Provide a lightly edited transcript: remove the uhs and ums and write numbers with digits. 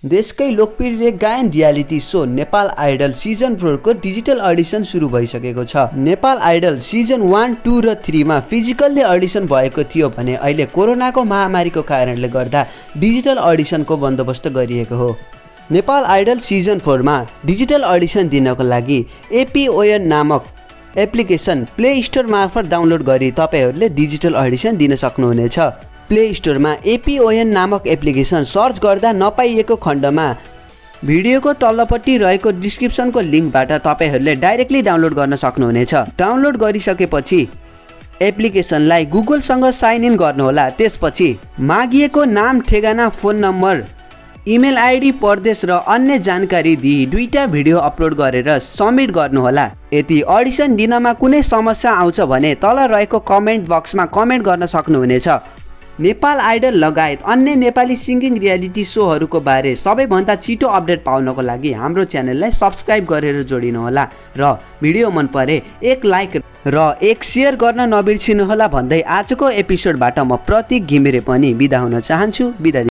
देशकै लोकप्रिय गायन reality show Nepal idol season 4 को डिजिटल अडिसन सुरु भइसकेको छ। नेपाल आइडल सिजन 1, 2 र 3 मा फिजिकल्ली अडिसन भएको थियो भने अहिले कोरोनाको महामारीको कारणले गर्दा डिजिटल अडिसनको बन्दोबस्त गरिएको हो। नेपाल आइडल सिजन 4 मा डिजिटल अडिसन दिनको लागि एपीओएन नामक एप्लिकेसन प्ले स्टोर मार्फत डाउनलोड गरी तपाईहरूले डिजिटल अडिसन दिन सक्नुहुनेछ। प्ले स्टोरमा एपीओएन नामक एप्लिकेसन सर्च गर्दा नपाइएको खण्डमा भिडियोको तल्लोपट्टि रहेको डिस्क्रिप्सनको लिङ्कबाट तपाईहरूले डाइरेक्टली डाउनलोड गर्न सक्नुहुनेछ। डाउनलोड गरिसकेपछि एप्लिकेसनलाई गुगलसँग साइन इन गर्नुहोला। त्यसपछि मागिएको नाम, ठेगाना, फोन नम्बर, इमेल आइडी, प्रदेश र अन्य जानकारी दिई 2टा भिडियो अपलोड गरेर सबमिट गर्नुहोला। यदि अडिसन दिनमा कुनै समस्या आउँछ भने तल रहेको कमेन्ट बक्समा कमेन्ट गर्न सक्नुहुनेछ। नेपाल आइडल लगायत अन्य नेपाली सिंगिङ रियालिटी शोहरूको बारे सबैभन्दा छिटो अपडेट पाउनको लागि हाम्रो च्यानललाई सब्स्क्राइब गरेर जोडिनुहोला र भिडियो मन परे एक लाइक र एक शेयर गर्न नबिर्सिनुहोला भन्दै आजको एपिसोडबाट म प्रतीक घिमिरे पनि बिदा हुन चाहन्छु। बिदा।